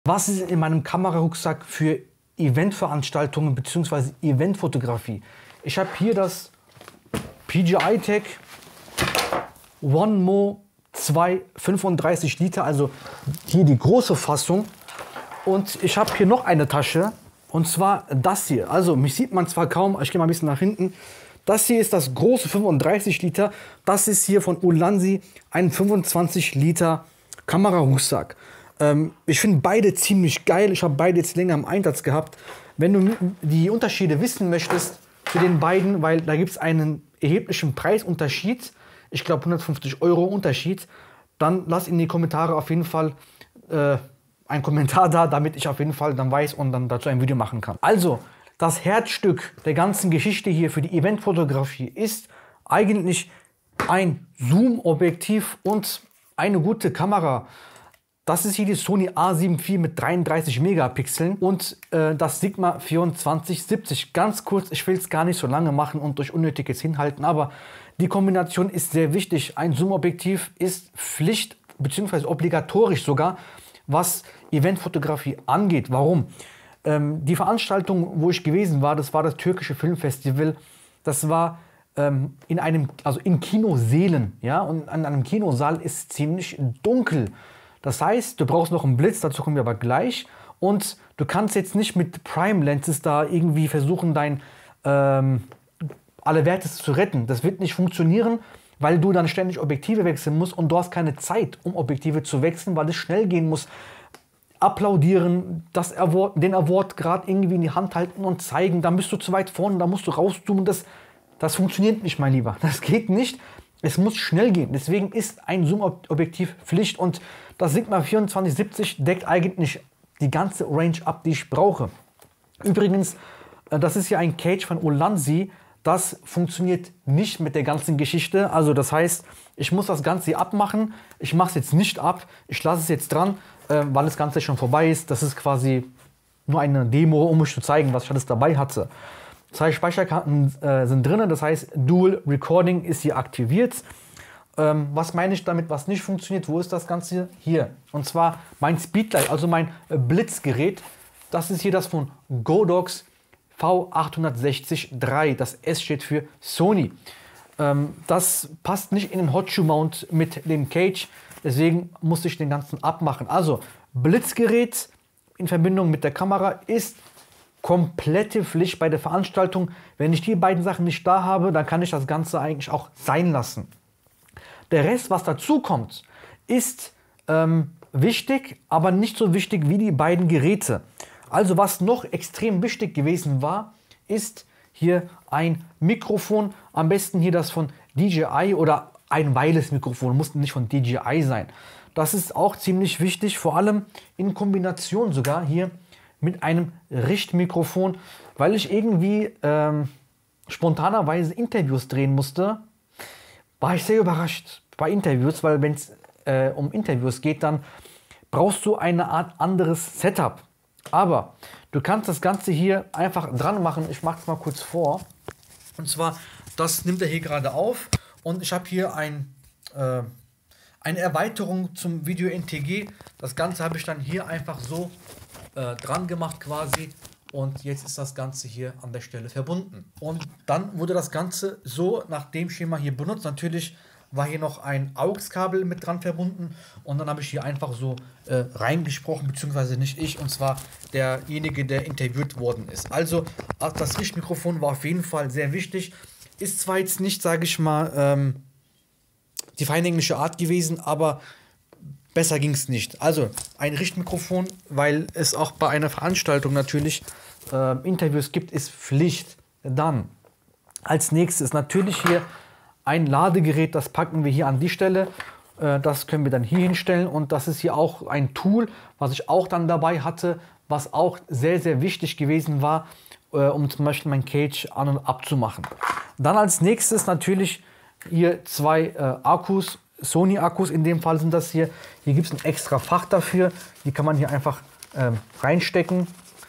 Was ist in meinem Kamerarucksack für Eventveranstaltungen bzw. Eventfotografie? Ich habe hier das PGI-Tech OneMo 2 35 Liter, also hier die große Fassung. Und ich habe hier noch eine Tasche, und zwar das hier. Also mich sieht man zwar kaum, ich gehe mal ein bisschen nach hinten. Das hier ist das große 35 Liter. Das ist hier von Ulanzi ein 25 Liter Kamerarucksack. Ich finde beide ziemlich geil. Ich habe beide jetzt länger im Einsatz gehabt. Wenn du die Unterschiede wissen möchtest zu den beiden, weil da gibt es einen erheblichen Preisunterschied, ich glaube 150 € Unterschied, dann lass in die Kommentare auf jeden Fall einen Kommentar da, damit ich auf jeden Fall dann weiß und dann dazu ein Video machen kann. Also, das Herzstück der ganzen Geschichte hier für die Eventfotografie ist eigentlich ein Zoom-Objektiv und eine gute Kamera. Das ist hier die Sony A7 IV mit 33 Megapixeln und das Sigma 2470. Ganz kurz, ich will es gar nicht so lange machen und durch Unnötiges hinhalten, aber die Kombination ist sehr wichtig. Ein Zoom-Objektiv ist Pflicht bzw. obligatorisch sogar, was Eventfotografie angeht. Warum? Die Veranstaltung, wo ich gewesen war, das war das türkische Filmfestival. Das war in Kinosälen, ja, und an einem Kinosaal ist ziemlich dunkel. Das heißt, du brauchst noch einen Blitz, dazu kommen wir aber gleich. Und du kannst jetzt nicht mit Prime Lenses da irgendwie versuchen, alle Werte zu retten. Das wird nicht funktionieren, weil du dann ständig Objektive wechseln musst und du hast keine Zeit, um Objektive zu wechseln, weil es schnell gehen muss. Applaudieren, den Award gerade irgendwie in die Hand halten und zeigen, dann bist du zu weit vorne, da musst du rauszoomen. Das funktioniert nicht, mein Lieber. Das geht nicht. Es muss schnell gehen. Deswegen ist ein Zoom-Objektiv Pflicht und das Sigma 2470 deckt eigentlich die ganze Range ab, die ich brauche. Übrigens, das ist ja ein Cage von Ulanzi. Das funktioniert nicht mit der ganzen Geschichte. Also das heißt, ich muss das Ganze hier abmachen. Ich mache es jetzt nicht ab. Ich lasse es jetzt dran, weil das Ganze schon vorbei ist. Das ist quasi nur eine Demo, um euch zu zeigen, was ich alles dabei hatte. 2 Speicherkarten sind drin, das heißt Dual Recording ist hier aktiviert. Was meine ich damit, was nicht funktioniert? Wo ist das Ganze? Hier. Und zwar mein Speedlight, also mein Blitzgerät. Das ist hier das von Godox V860-3. Das S steht für Sony. Das passt nicht in den Hot Shoe Mount mit dem Cage, deswegen musste ich den ganzen abmachen. Also Blitzgerät in Verbindung mit der Kamera ist komplette Pflicht bei der Veranstaltung. Wenn ich die beiden Sachen nicht da habe, dann kann ich das Ganze eigentlich auch sein lassen. Der Rest, was dazu kommt, ist wichtig, aber nicht so wichtig wie die beiden Geräte. Also was noch extrem wichtig gewesen war, ist hier ein Mikrofon, am besten hier das von DJI oder ein Wireless-Mikrofon, muss nicht von DJI sein. Das ist auch ziemlich wichtig, vor allem in Kombination sogar hier mit einem Richtmikrofon, weil ich irgendwie spontanerweise Interviews drehen musste, war ich sehr überrascht bei Interviews, weil wenn es um Interviews geht, dann brauchst du eine Art anderes Setup. Aber du kannst das Ganze hier einfach dran machen. Ich mache es mal kurz vor. Und zwar, das nimmt er hier gerade auf und ich habe hier eine Erweiterung zum Video NTG. Das Ganze habe ich dann hier einfach so dran gemacht quasi und jetzt ist das Ganze hier an der Stelle verbunden. Und dann wurde das Ganze so nach dem Schema hier benutzt. Natürlich war hier noch ein AUX-Kabel mit dran verbunden und dann habe ich hier einfach so reingesprochen, beziehungsweise nicht ich, und zwar derjenige, der interviewt worden ist. Also das Richtmikrofon war auf jeden Fall sehr wichtig. Ist zwar jetzt nicht, sage ich mal, die feine englische Art gewesen, aber besser ging es nicht. Also ein Richtmikrofon, weil es auch bei einer Veranstaltung natürlich Interviews gibt, ist Pflicht. Dann als nächstes natürlich hier ein Ladegerät, das packen wir hier an die Stelle. Das können wir dann hier hinstellen und das ist hier auch ein Tool, was ich auch dann dabei hatte, was auch sehr, sehr wichtig gewesen war, um zum Beispiel mein Cage an- und abzumachen. Dann als nächstes natürlich hier 2 Akkus, Sony-Akkus in dem Fall sind das hier. Hier gibt es ein extra Fach dafür, die kann man hier einfach reinstecken.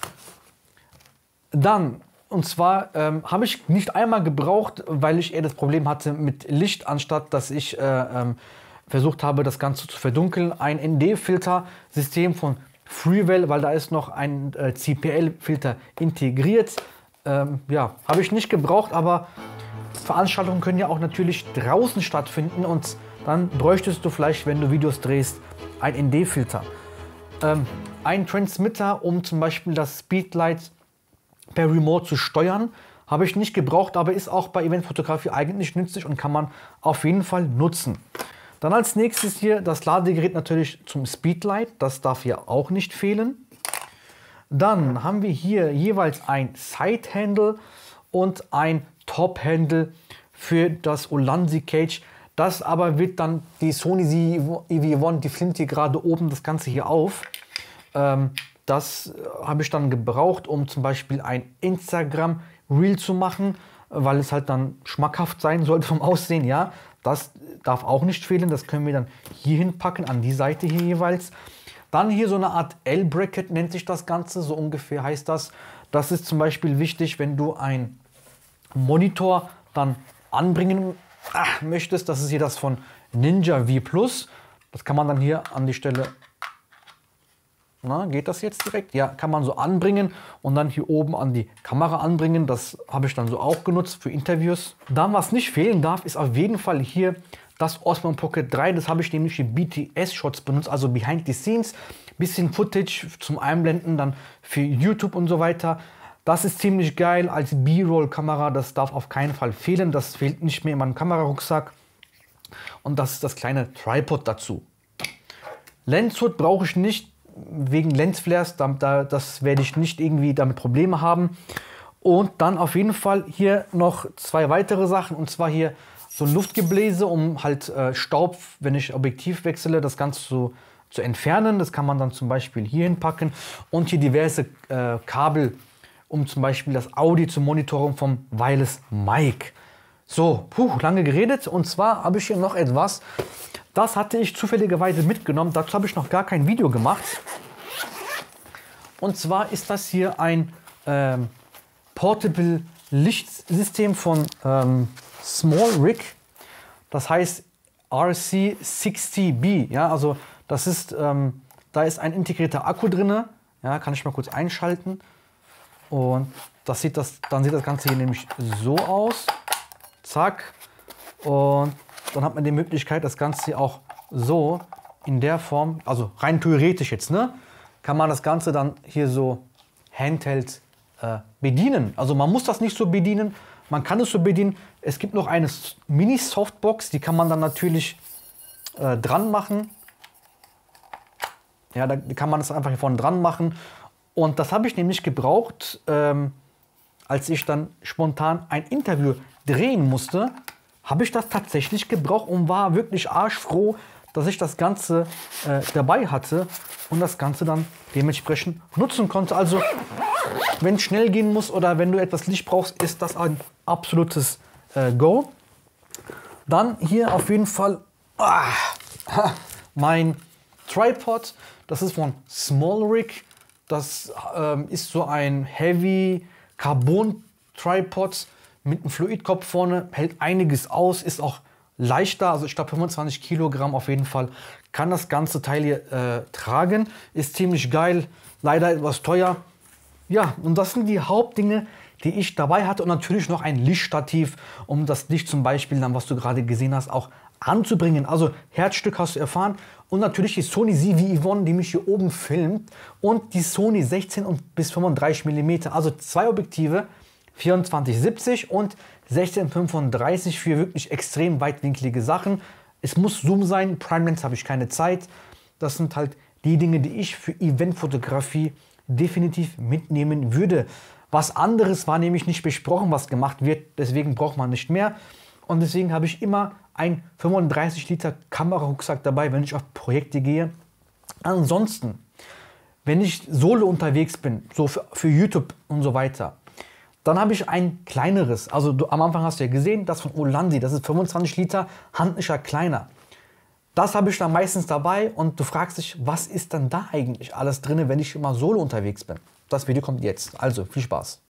Dann, und zwar habe ich nicht einmal gebraucht, weil ich eher das Problem hatte mit Licht, anstatt dass ich versucht habe, das Ganze zu verdunkeln. Ein ND-Filter-System von Freewell, weil da ist noch ein CPL-Filter integriert. Ja, habe ich nicht gebraucht, aber Veranstaltungen können ja auch natürlich draußen stattfinden und dann bräuchtest du vielleicht, wenn du Videos drehst, ein ND-Filter. Ein Transmitter, um zum Beispiel das Speedlight per Remote zu steuern, habe ich nicht gebraucht, aber ist auch bei Eventfotografie eigentlich nützlich und kann man auf jeden Fall nutzen. Dann als nächstes hier das Ladegerät natürlich zum Speedlight, das darf hier auch nicht fehlen. Dann haben wir hier jeweils ein Side-Handle und ein Top-Handle für das Ulanzi Cage. Das aber wird dann die Sony EV1, die filmt hier gerade oben das Ganze hier auf. Das habe ich dann gebraucht, um zum Beispiel ein Instagram-Reel zu machen, weil es halt dann schmackhaft sein sollte vom Aussehen. Ja, das darf auch nicht fehlen. Das können wir dann hier hinpacken, an die Seite hier jeweils. Dann hier so eine Art L-Bracket nennt sich das Ganze, so ungefähr heißt das. Das ist zum Beispiel wichtig, wenn du einen Monitor dann anbringen möchtest. Das ist hier das von Ninja V Plus. Das kann man dann hier an die Stelle, na, geht das jetzt direkt? Ja, kann man so anbringen und dann hier oben an die Kamera anbringen. Das habe ich dann so auch genutzt für Interviews. Dann, was nicht fehlen darf, ist auf jeden Fall hier das Osmo Pocket 3. Das habe ich nämlich für BTS-Shots benutzt, also Behind the Scenes. Bisschen Footage zum Einblenden, dann für YouTube und so weiter. Das ist ziemlich geil als B-Roll-Kamera. Das darf auf keinen Fall fehlen. Das fehlt nicht mehr in meinem Kamerarucksack. Und das ist das kleine Tripod dazu. Lenshood brauche ich nicht wegen Lensflares. Das werde ich nicht irgendwie damit Probleme haben. Und dann auf jeden Fall hier noch zwei weitere Sachen. Und zwar hier so ein Luftgebläse, um halt Staub, wenn ich Objektiv wechsle, das Ganze so zu entfernen. Das kann man dann zum Beispiel hier hinpacken. Und hier diverse Kabel, um zum Beispiel das Audio zu monitoren vom Wireless Mic. So, lange geredet. Und zwar habe ich hier noch etwas. Das hatte ich zufälligerweise mitgenommen. Dazu habe ich noch gar kein Video gemacht. Und zwar ist das hier ein Portable Lichtsystem von SmallRig. Das heißt RC60B. Ja, also das ist, da ist ein integrierter Akku drin. Ja, kann ich mal kurz einschalten. Und dann sieht das Ganze hier nämlich so aus. Zack. Und dann hat man die Möglichkeit, das Ganze hier auch so in der Form, also rein theoretisch jetzt, ne, kann man das Ganze dann hier so handheld bedienen. Also man muss das nicht so bedienen, man kann es so bedienen. Es gibt noch eine Mini-Softbox, die kann man dann natürlich dran machen. Ja, da kann man das einfach hier vorne dran machen. Und das habe ich nämlich gebraucht, als ich dann spontan ein Interview drehen musste, habe ich das tatsächlich gebraucht und war wirklich arschfroh, dass ich das Ganze dabei hatte und das Ganze dann dementsprechend nutzen konnte. Also, wenn es schnell gehen muss oder wenn du etwas Licht brauchst, ist das ein absolutes Go. Dann hier auf jeden Fall mein Tripod. Das ist von SmallRig. Das ist so ein Heavy Carbon Tripod mit einem Fluidkopf vorne, hält einiges aus, ist auch leichter, also ich glaube 25 Kilogramm auf jeden Fall, kann das ganze Teil hier tragen, ist ziemlich geil, leider etwas teuer. Ja, und das sind die Hauptdinge, die ich dabei hatte und natürlich noch ein Lichtstativ, um das Licht zum Beispiel, dann, was du gerade gesehen hast, auch anzubringen. Also Herzstück hast du erfahren und natürlich die Sony ZV-E1, die mich hier oben filmt und die Sony 16 bis 35 mm, also zwei Objektive, 24-70 und 16-35 für wirklich extrem weitwinklige Sachen. Es muss Zoom sein, Prime Lens habe ich keine Zeit. Das sind halt die Dinge, die ich für Eventfotografie definitiv mitnehmen würde. Was anderes war nämlich nicht besprochen, was gemacht wird, deswegen braucht man nicht mehr. Und deswegen habe ich immer ein 35 Liter Kamerarucksack dabei, wenn ich auf Projekte gehe. Ansonsten, wenn ich solo unterwegs bin, so für YouTube und so weiter, dann habe ich ein kleineres. Also am Anfang hast du ja gesehen, das von Ulanzi, das ist 25 Liter, handlicher kleiner. Das habe ich dann meistens dabei und du fragst dich, was ist denn da eigentlich alles drin, wenn ich immer solo unterwegs bin? Das Video kommt jetzt. Also viel Spaß.